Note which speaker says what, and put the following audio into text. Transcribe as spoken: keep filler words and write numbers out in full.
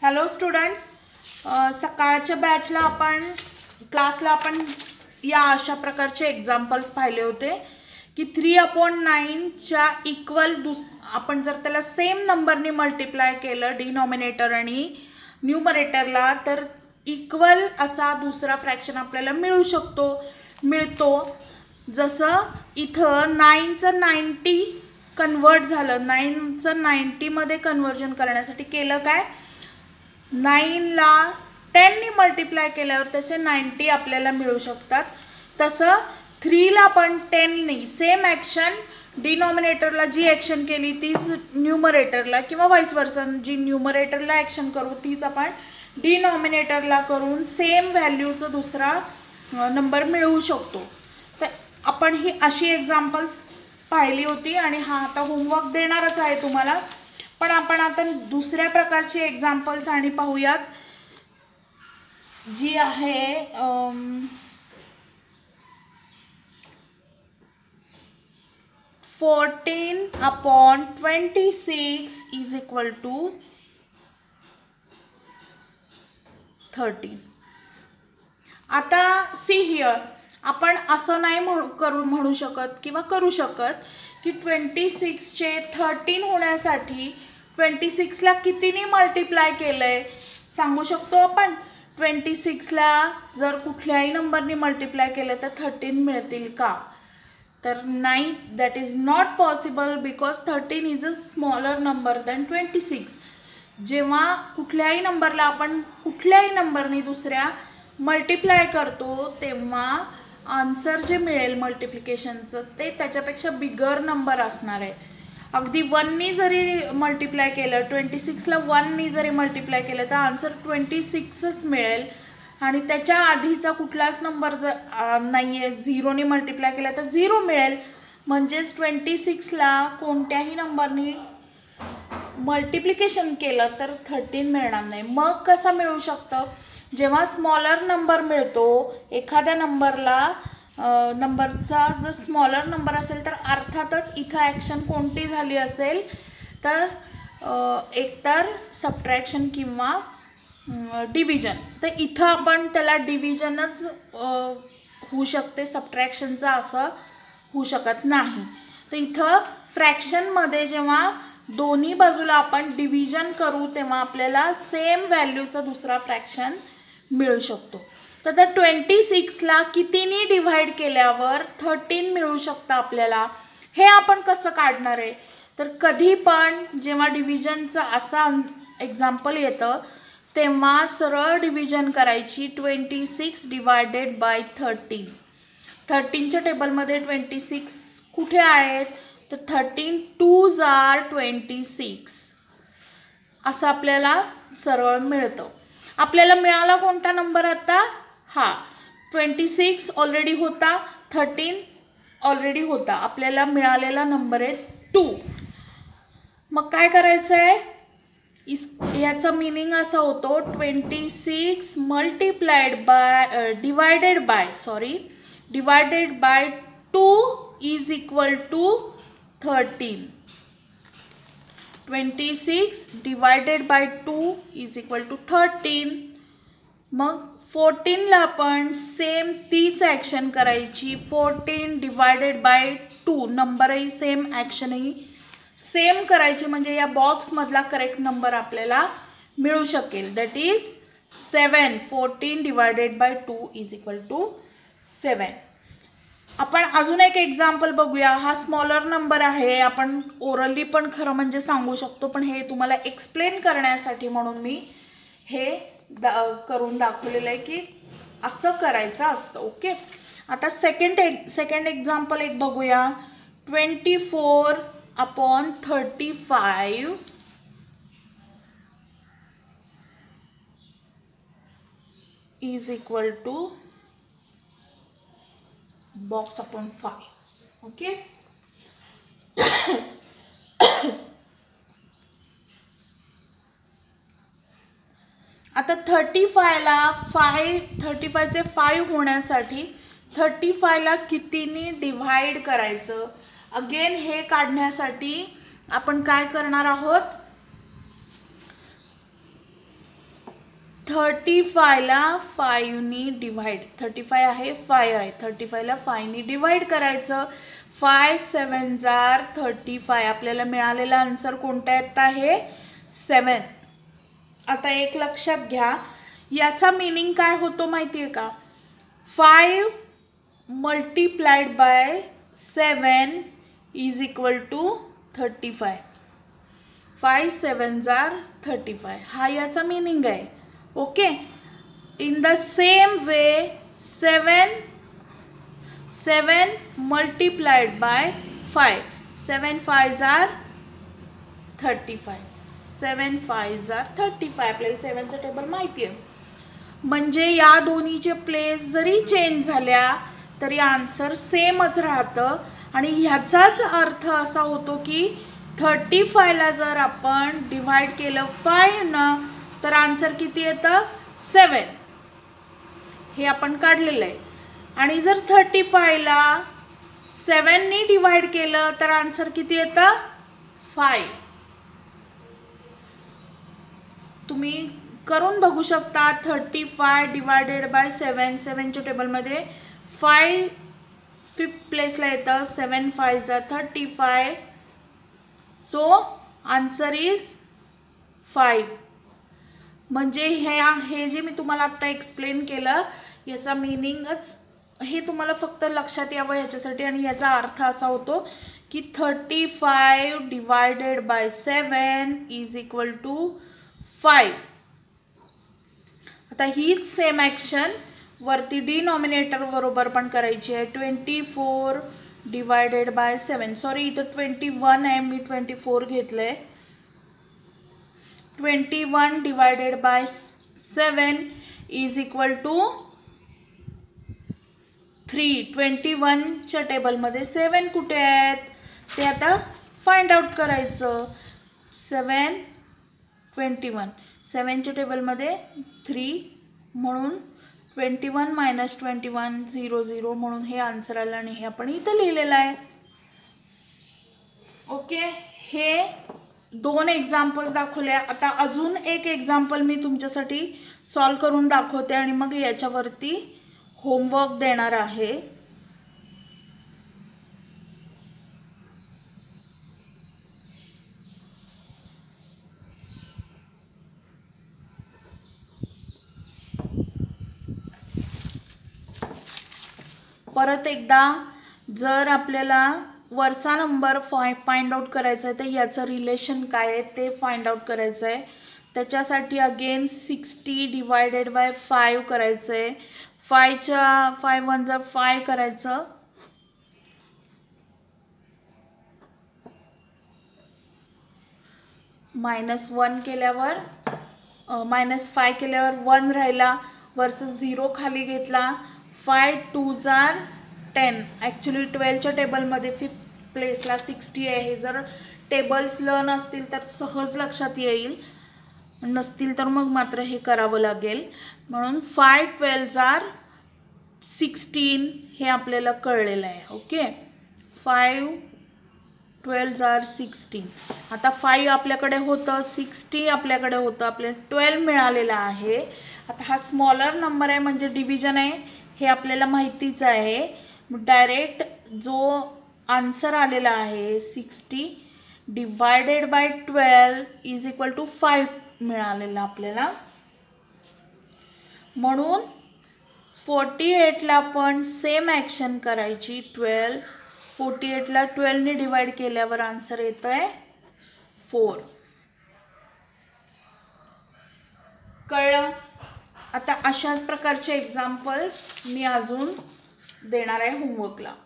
Speaker 1: Hello students, सकाळच्या बॅचला आपण क्लासला आपण या अशा प्रकारचे एक्झाम्पल्स पाहिले होते की थ्री अपॉन नाईनच्या इक्वल दुस आपण जर त्याला सेम नंबरनी मल्टिप्लाय केलं डिनॉमिनेटर आणि न्यूमरेटरला तर इक्वल असा दुसरा फ्रॅक्शन आपल्याला मिळू शकतो मिळतो जसं इथं नाईनचं नाईंटी कन्वर्ट झालं. नाईनचं नाईंटीमध्ये कन्वर्जन करण्यासाठी केलं काय, नाईनला टेननी मल्टिप्लाय केल्यावर त्याचे नाईंटी आपल्याला मिळू शकतात. तसं थ्रीला पण टेननी सेम ॲक्शन डिनॉमिनेटरला जी ॲक्शन केली तीच न्यूमरेटरला किंवा वाईस वर्सा जी न्यूमरेटरला ॲक्शन करू तीच आपण डिनॉमिनेटरला करून सेम व्हॅल्यूचं दुसरा नंबर मिळवू शकतो. तर आपण ही अशी एक्झाम्पल्स पाहिली होती आणि हा आता होमवर्क देणारच आहे तुम्हाला. पण आपण आता दुसऱ्या प्रकारची एक्झाम्पल्स आणि पाहूयात जी आहे fourteen upon twenty six is equal to thirteen. आता सी हिअर आपण असं नाही म्हणू करू म्हणू शकत किंवा करू शकत की ट्वेंटी सिक्सचे थर्टीन होण्यासाठी ट्वेंटी सिक्सला कितीने मल्टिप्लाय केलं आहे सांगू शकतो आपण. ट्वेंटी सिक्सला जर कुठल्याही नंबरने मल्टिप्लाय केलं तर थर्टीन मिळतील का, तर नाही, that is not possible because thirteen is a smaller number than twenty six. जेव्हा कुठल्याही नंबरला आपण कुठल्याही नंबरने दुसऱ्या मल्टिप्लाय करतो तेव्हा आन्सर जे मिळेल मल्टिप्लिकेशनचं ते त्याच्यापेक्षा बिगर नंबर असणार आहे. अगदी वननी जरी मल्टिप्लाय केलं, ट्वेंटी सिक्सला वननी जरी मल्टिप्लाय केलं तर आन्सर ट्वेंटी सिक्सच मिळेल आणि त्याच्या आधीचा कुठलाच नंबर जर नाही आहे झिरोने मल्टिप्लाय केला तर झिरो मिळेल. म्हणजेच ट्वेंटी सिक्सला कोणत्याही नंबरनी मल्टिप्लिकेशन केलं तर थर्टीन मिळणार नाही. मग कसं मिळू शकतं, जेव्हा स्मॉलर नंबर मिळतो एखाद्या नंबरला नंबरचा जर स्मॉलर नंबर असेल तर अर्थातच इथं ॲक्शन कोणती झाली असेल तर एकतर सबट्रॅक्शन किंवा डिव्हिजन. तर इथं आपण त्याला डिव्हिजनच होऊ शकते, सबट्रॅक्शनचा असं होऊ शकत नाही. तर इथं फ्रॅक्शनमध्ये जेव्हा दोन्ही बाजूला आपण डिव्हिजन करू तेव्हा आपल्याला सेम व्हॅल्यूचा दुसरा फ्रॅक्शन मिळू शकतो. तर त्या ट्वेंटी सिक्सला कितीनी डिव्हाइड केल्यावर थर्टीन मिळू शकतं आपल्याला, हे आपण कसं काढणार आहे. तर कधी पण जेव्हा डिव्हिजनचं असा एक्झाम्पल येतं तेव्हा सरळ डिव्हिजन करायची. Twenty six divided by thirteen. थर्टीनच्या टेबलमध्ये ट्वेंटी सिक्स कुठे आहेत तर thirteen twos are twenty six असं आपल्याला सरळ मिळतं. आपल्याला मिळाला कोणता नंबर आता, हा ट्वेंटी सिक्स ऑलरेडी होता, थर्टीन ऑलरेडी होता, आपल्याला मिळालेला नंबर आहे टू. मग काय करायचं आहे, इस याचा मिनिंग असा होतो twenty six multiplied by divided by sorry divided by two is equal to thirteen. Twenty six divided by two is equal to thirteen. मग फोर्टीनला पण सेम तीच ॲक्शन करायची. फोर्टीन डिवायडेड बाय टू, नंबरही सेम ॲक्शनही same करायची म्हणजे या बॉक्समधला करेक्ट नंबर आपल्याला मिळू शकेल, that is seven. Fourteen divided by two is equal to seven. आपण अजून एक एक्झाम्पल बघूया. हा स्मॉलर नंबर आहे, आपण ओरली पण खरं म्हणजे सांगू शकतो, पण हे तुम्हाला एक्सप्लेन करण्यासाठी म्हणून मी हे दा करून दाखवलेलं आहे की असं करायचं असतं. ओके, आता सेकंड एक सेकंड एक्झाम्पल एक बघूया. Twenty four upon thirty five is equal to box upon five. Okay, आता थर्टी फायला फाय थर्टी फायचे फाईव्ह होण्यासाठी थर्टी फायला कितीने डिव्हाइड करायचं. अगेन हे काढण्यासाठी आपण काय करणार आहोत, थर्टी फायला फाईव्हनी डिवाइड, थर्टी फाय आहे फाय आहे, थर्टी फायला फायनी डिवाइड करायचं. फाय सेवन जार थर्टी फाय. आपल्याला मिळालेला आन्सर कोणता येत आहे? सेवन. आता एक लक्षात घ्या, याचा मीनिंग काय होतो माहिती आहे का? Five multiplied by seven is equal to thirty five. Five seven जार थर्टी फाय हा याचा मीनिंग आहे. Okay. In the same way seven seven multiplied by five, seven five जार थर्टी फाय, सेवन फाय जार थर्टी फाय. आपल्याला सेवनचं table माहिती आहे. म्हणजे या दोन्हीचे प्लेस जरी चेंज झाल्या तरी आन्सर सेमच राहतं. आणि ह्याचाच अर्थ असा होतो की थर्टी फायला जर आपण डिवाइड केलं फायनं तर आन्सर किती येतं? सेवन. हे आपण काढलेलं आहे. आणि जर थर्टी फायला सेवननी डिवाइड केलं तर आन्सर किती येतं? फाय. तुम्ही करून बघू शकता. Thirty five divided by seven, सेवनच्या टेबलमध्ये फाय फिफ्थ प्लेसला येतं. सेवन फाय जा thirty five. So answer is five. म्हणजे हे हे जे मी तुम्हाला आत्ता एक्सप्लेन केलं याचा मीनिंगच हे तुम्हाला फक्त लक्षात यावं ह्याच्यासाठी. आणि याचा अर्थ असा होतो की thirty five divided by seven is equal to five. आता हीच सेम ॲक्शन वरती डिनॉमिनेटर बरोबर पण करायची आहे. Twenty four divided by seven, sorry इथं ट्वेंटी वन आहे, मी ट्वेंटी फोर घेतलं आहे. Twenty one divided by seven is equal to three. Twenty वनच्या टेबलमध्ये सेवन कुठे आहेत ते आता फाइंड आउट करायचं. सेवन ट्वेंटी वन, सेवनच्या टेबलमध्ये थ्री म्हणून twenty one minus twenty one zero zero म्हणून हे आन्सर आलं. आणि हे आपण इथं लिहिलेलं आहे. ओके. हे दोन एक्झाम्पल्स दाखवल्या. आता अजून एक एक्झाम्पल मी तुमच्यासाठी सॉल्व करून दाखवते आणि मग याच्यावरती होमवर्क देणार आहे. परत एकदा, जर आपल्याला वरचा नंबर फाय फाइंड आउट करायचा आहे तर याचं रिलेशन काय आहे ते फाइंड आउट करायचं आहे. त्याच्यासाठी again sixty divided by five करायचं आहे. फायच्या फाय वन जर फाय करायचं, मायनस वन केल्यावर मायनस फाय केल्यावर वन राहिला, वरचं झिरो खाली घेतला. फाय टू जार टेन. ॲक्च्युली ट्वेल्वच्या टेबलमध्ये फिफ्थ प्लेसला सिक्स्टी आहे. हे जर टेबल्स ल नसतील तर सहज लक्षात येईल, नसतील तर मग मात्र हे करावं लागेल. म्हणून फाय ट्वेल्व जार सिक्स्टीन हे आपल्याला कळलेलं आहे. ओके. फाईव्ह ट्वेल्व जार सिक्स्टीन. आता फाईव्ह आपल्याकडे होतं, सिक्स्टी आपल्याकडे होतं, आपल्याला ट्वेल्व मिळालेलं आहे. आता हा स्मॉलर नंबर आहे म्हणजे डिव्हिजन आहे हे आपल्याला माहितीच आहे. डायरेक्ट जो आन्सर आलेला आहे sixty divided by twelve is equal to five मिळालेला आपल्याला. म्हणून फोर्टी एटला पण सेम ॲक्शन करायची. ट्वेल्व फोर्टी एटला ट्वेल्वने डिवाइड केल्यावर आन्सर येतो आहे फोर. कळलं? आता अशाच प्रकारचे एक्झाम्पल्स मी अजून देणार आहे होमवर्कला.